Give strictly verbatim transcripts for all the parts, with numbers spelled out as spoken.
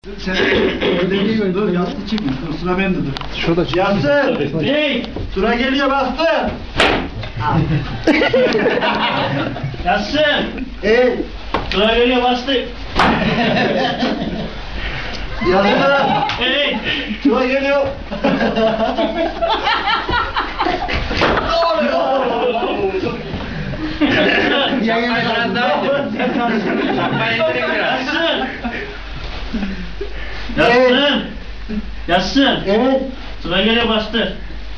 Sen dediğin dur yastık çekmiş. Dur sıra bende dur. Şurada çık. Yansın. Hey! Sıra geliyor bastı. Yatsın! Ey. Sıra geliyor bastı. Yansın. Hey! Sıra geliyor. Şapkayı biraz daha indir. Şapkayı indirin biraz. Yatsın! Yatsın! Yatsın! Evet. Sıra geliyor bastı.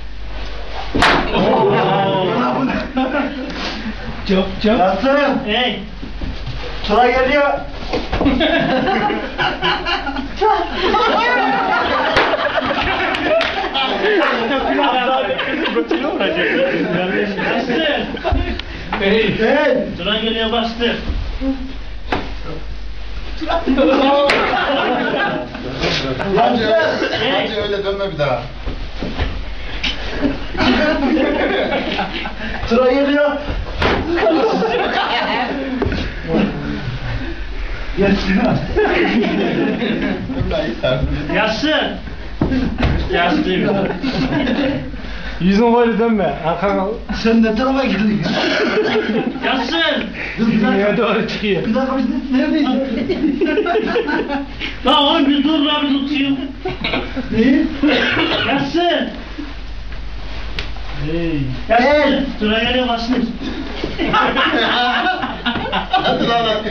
Çok çok. Yansın. Hey! Sıra geliyor. Yatsın! Hey. Hey. Sıra geliyor bastı. Yansın. Hey! Hadi öyle dönme bir daha. Sıra geliyor. Yansın. Yatsın! Yatsın! Yüzün böyle dönme. Arkana Sen ne tarafa girdin? Yatsın! Dur bir dünyaya dakika. doğru çıkıyor. Bir dakika biz neredeyiz? Lan oğlum bir dur lan bir tutayım. Neyi? Yatsın! Hey. Yatsın! Sıra geliyor bastı. Hadi lan hadi.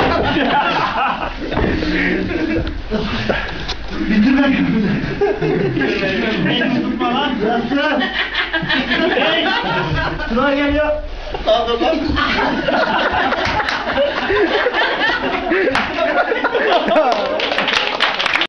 Bitirme gibi. Beni tutma lan. Yansın. Hey! Sıra geliyor. Hadi lan.